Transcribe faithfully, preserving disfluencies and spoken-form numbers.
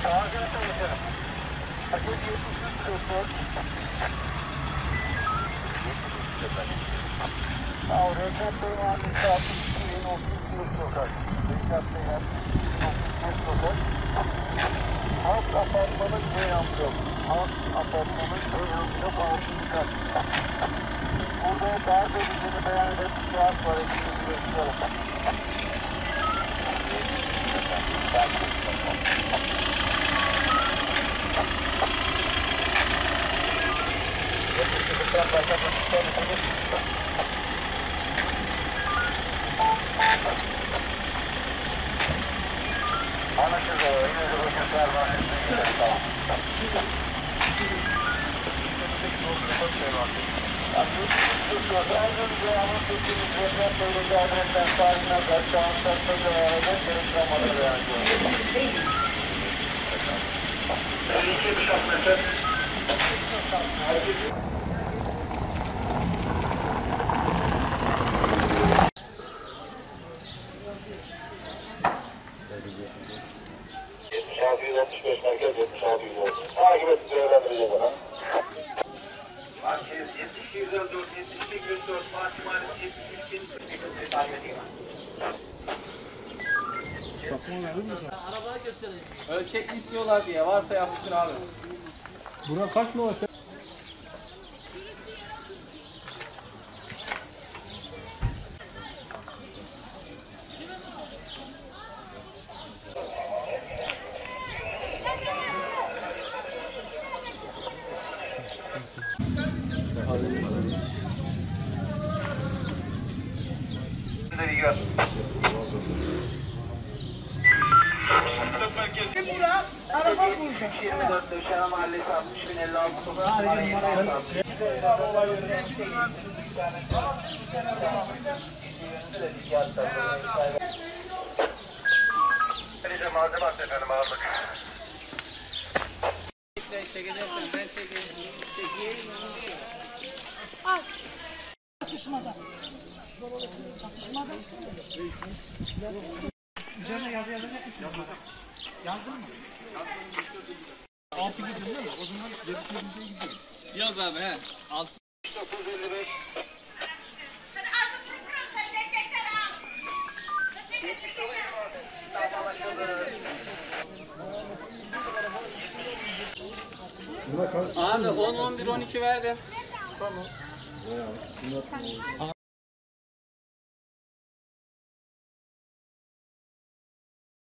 Halk apartmanı Ceyhan'da. Halk apartmanı Ceyhan'da altıncı kat. Burada daha bölümünü beyan eden bir cihaz var. Hepimizi bekliyorum. Anlaşıldı. Yine de bakışlar var. Tamam. yetmiş altı yüz altmış beş merkez yetmiş altı yüz oldu. Takip et, öğrendireceğiz ona. Merkez yetmiş yüz dört, yetmiş iki yüz dört, Fatih Mahallesi yetmiş iki takip edeyim. Arabayı göstereyim. Ölçek istiyorlar diye varsa yapıştır abi. Bura kaç numara? Bura, araba burada. yirmi dört Döşeme Mahallesi altmış bin elli altı sokağı. Malzeme at efendim aldık. Çekeceksen ben çekeyim. Çekeyim. Al. Çatışmada. Çatışmada. Üzerine yazı yazı ne kısmı? Yazdın mı? Altı gidiyor değil mi? O zaman yedi sekize gidiyor. Yaz abi he. Altı. dokuz elli beş. Abi on, on bir, on iki verdim. Tamam.